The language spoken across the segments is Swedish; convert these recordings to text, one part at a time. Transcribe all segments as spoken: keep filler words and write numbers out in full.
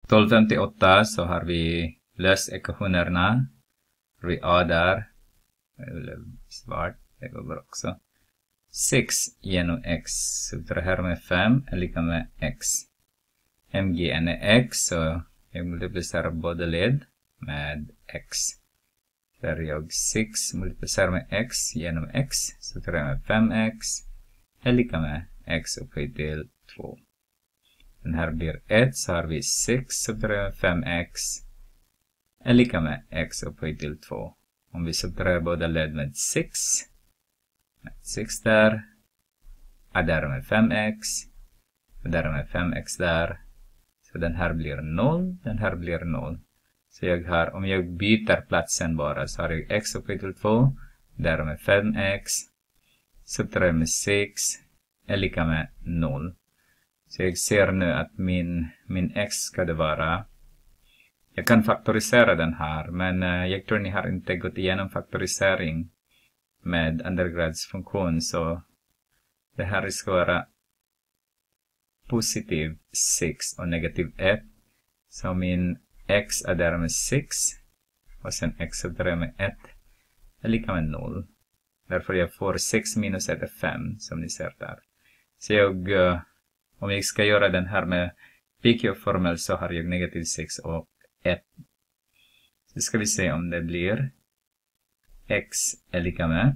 tolv femtioåtta så har vi löst ekvationerna. Vi A där. Eller svart. Det går bra också. sex genom x. Subtraherar med fem är lika med x. Mgn är x. Så jag multiplicerar båda led med x. Där jag sex multiplicerar med x genom x. Subtraherar med fem x. Är lika med x upphöjt till två. Den här blir ett, så har vi sex subtraherar med fem x. Är lika med x upphöjt till två. Om vi subtraherar båda led med sex. Med sex där. Adderar med fem x. Adderar med fem x där. Så den här blir noll. Den här blir noll. Så jag har, om jag byter platsen bara, så har jag x upphöjt till två. Där med fem x. Subtraherar med sex. Är lika med noll. Så jag ser nu att min, min x ska det vara. Jag kan faktorisera den här. Men uh, jag tror ni har inte gått igenom faktorisering med undergradsfunktion. Så det här ska vara positiv sex och negativ ett. Så min x är där med sex. Och sen x är där med ett. Är lika med noll. Därför jag får sex minus ett är fem. Som ni ser där. Så jag... Uh, Om jag ska göra den här med P Q-formel så har jag negativ sex och ett. Så ska vi se om det blir x är lika med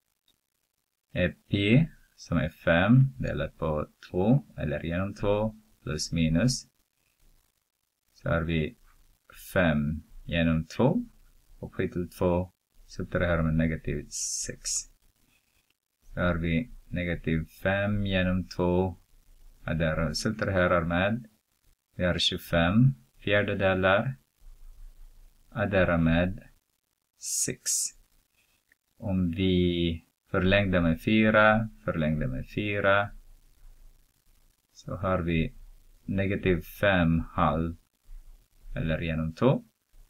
P som är fem delat på två eller genom två plus minus. Så har vi fem genom två och skit till två subtraherar med negativ sex. Så har vi negativ fem genom två. Där subtraherar med, vi har tjugofem fjärdedelar, addera med sex. Om vi förlängde med fyra, förlängde med fyra, så har vi negativ fem halv, eller genom två.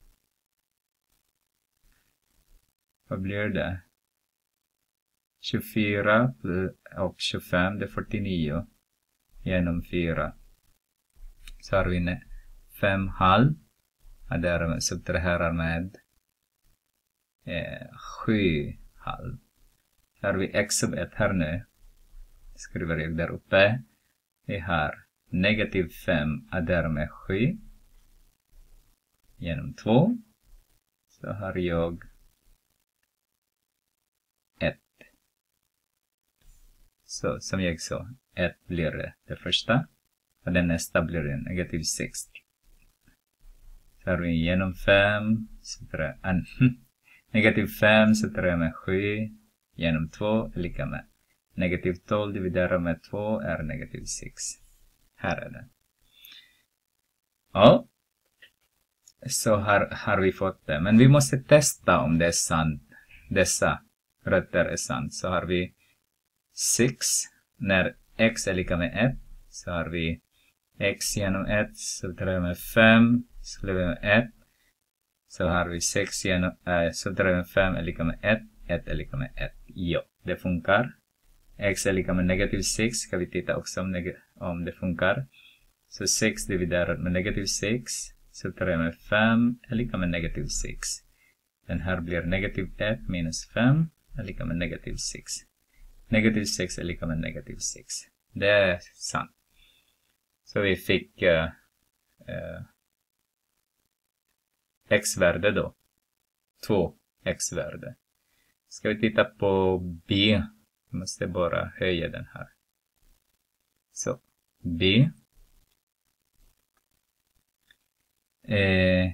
Vad blir det? tjugofyra och tjugofem, det är fyrtionio. Genom fyra. Så har vi fem halv. Och där subtraherar med eh, sju halv. Så har vi x sub ett här nu. Skriver jag där uppe. Vi har negativ fem adderar med sju. Genom två. Så har jag ett. Så som jag sa. ett blir det, det första. Och den nästa blir det negativ sex. Så har vi genom fem. Äh, negativ fem subtraherar med sju. Genom två är lika med. Negativ tolv dividerar med två är negativ sex. Här är det. Ja. Så har, har vi fått det. Men vi måste testa om det är sant. Dessa rötter är sant. Så har vi sex. När x är lika med ett. Så har vi x genom ett. Subtraherar med fem. Subtraherar med ett. Så har vi sex genom äh, subtraherar med fem är lika med ett. ett är lika med ett. Ja, det funkar. X är lika med negativ sex. Ska vi titta också om, om det funkar. Så sex dividerat med negativ sex. Subtraherar med fem är lika med negativ sex. Den här blir negativ ett minus fem är lika med negativ sex. Negativ sex är lika med negativ sex. Det är sant. Så vi fick uh, uh, x-värde då. två x-värde. Ska vi titta på b. Jag måste bara höja den här. Så b. Eh,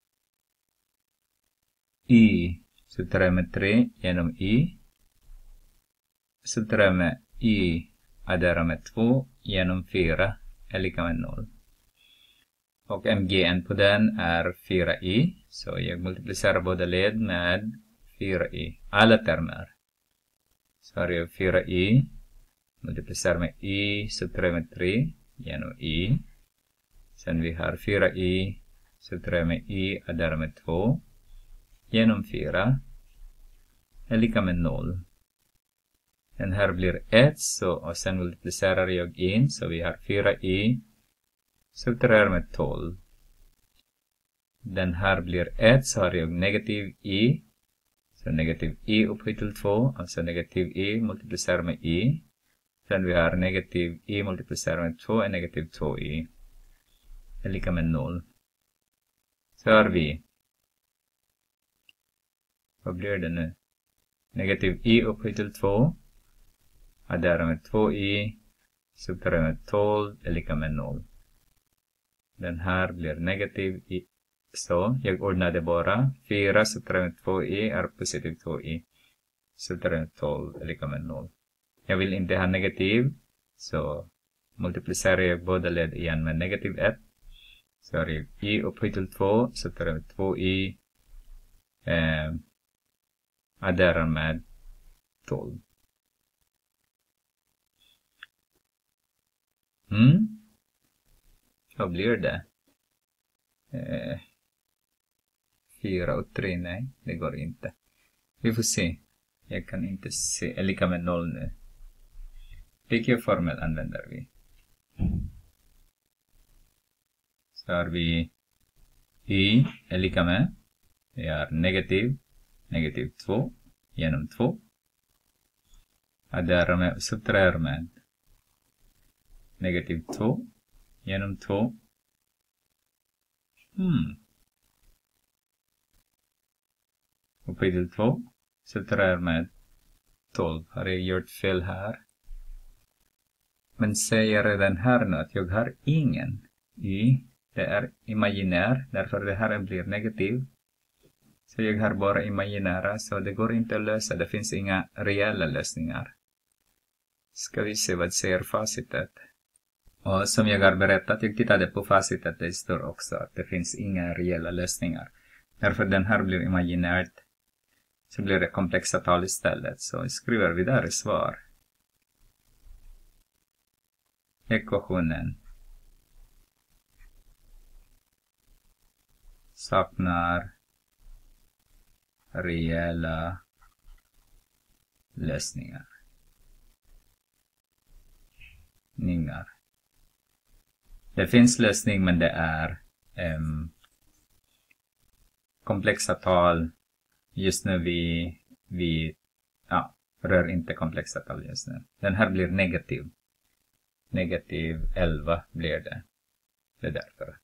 y. Subtraherar med tre genom y. Subtraherar med y. Addera med två genom fyra är lika med noll. Och mgn på den är fyra y. Så jag multiplicerar båda led med fyra y. Alla termer. Så har jag fyra y. Multiplicerar med y. Subtraherar med tre genom y. Sen vi har fyra y. Subtraherar med y. Addera med två genom fyra är lika med noll. Den här blir ett, så, och sen multiplicerar jag in, så vi har fyra y. Subtraherar med tolv. Den här blir ett, så har jag negativ i. Så negativ i upphöjt till två, alltså negativ i multiplicerar med i. Sen vi har negativ i multiplicerar med två är negativ två i. Är lika med noll. Så har vi. Vad blir det nu? Negativ i upphöjt till två. Adderar med två i. Subtraherar med tolv är lika med noll. Den här blir negativ i. Så jag ordnade bara. fyra subtraherar med två i är positiv två i. Subtraherar med tolv är lika med noll. Jag vill inte ha negativ. Så multiplicerar jag båda led igen med negativ ett. Så har jag i upphöjt till två. Subtraherar med två i. Eh, adderar med tolv. Mm. Vad blir det? Eh, fyra och tre, nej, det går inte. Vi får se. Jag kan inte se, är lika med noll nu. Vilken formel använder vi? Så har vi y är lika med. Vi har negativ, negativ två genom två. Adderar med, subtraherar med. Negativ två genom två. Hmm. Upphöjt till två. Subtraherar med tolv. Har jag gjort fel här? Men säger redan här nu att jag har ingen y. Det är imaginär. Därför det här blir negativ. Så jag har bara imaginära. Så det går inte att lösa. Det finns inga reella lösningar. Ska vi se vad säger facitet. Och som jag har berättat, jag tittade på facitet, det står också att det finns inga reella lösningar. Därför den här blir imaginärt. Så blir det komplexa tal istället. Så skriver vi där i svar. Ekvationen saknar reella lösningar. Ningar. Det finns lösning, men det är um, komplexa tal. Just nu vi, vi ja, rör inte komplexa tal just nu. Den här blir negativ. Negativ elva blir det. Det är därför.